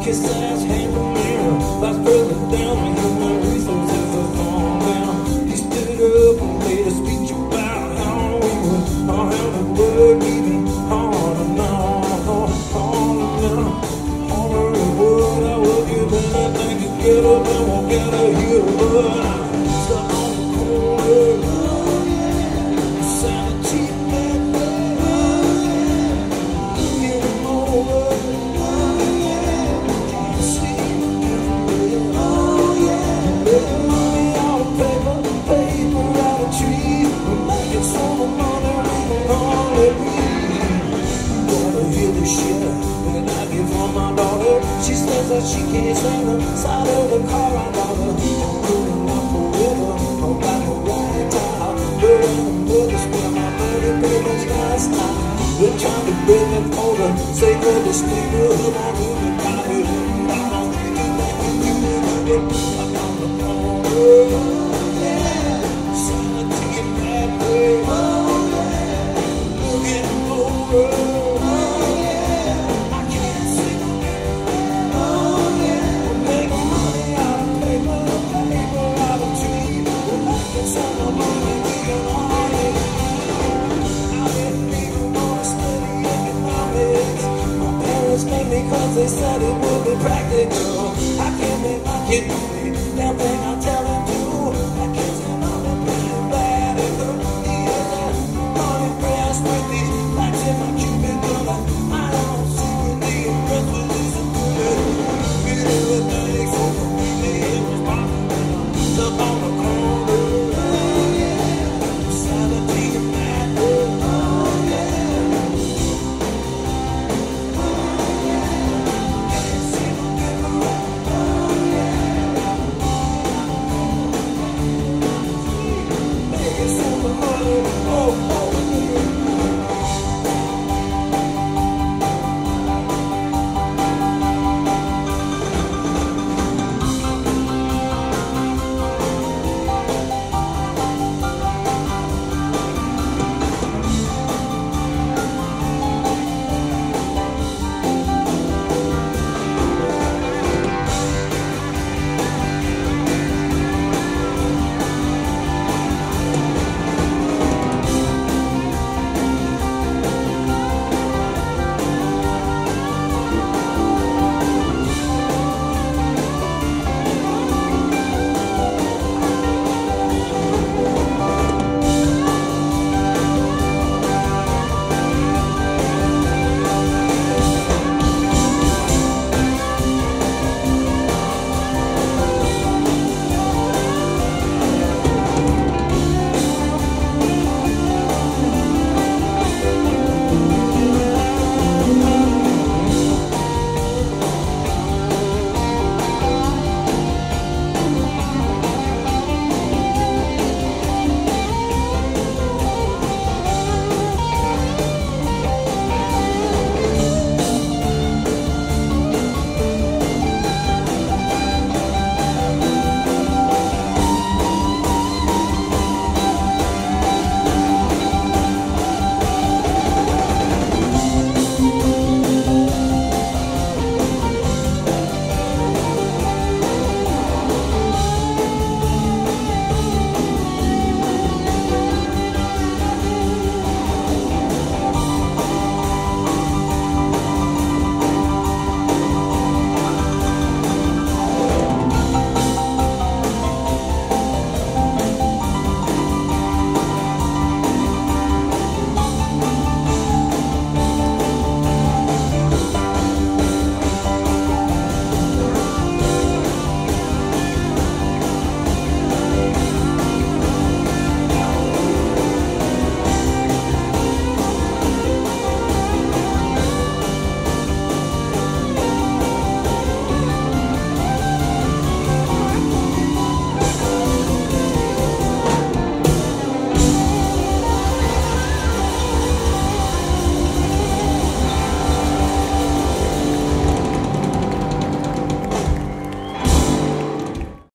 kiss ass hand in mirror. Life's further down, my human resources are gone down. He stood up and made a speech about how we would all have to work even harder now. Harder than what I would give anything to get up and walk out of here, but I'm stuck on the corner. Sanity man, getting over. She says that she can't stand the side of the car. I got her pulling out forever. I'm like a white towel. But in the mother's where my money payments last time. We're trying to bring it for the sake of this neighborhood. I really got it. I'm on the corner. Sanity in that way. We're getting over. Because they said it would be practical. I can't make my kid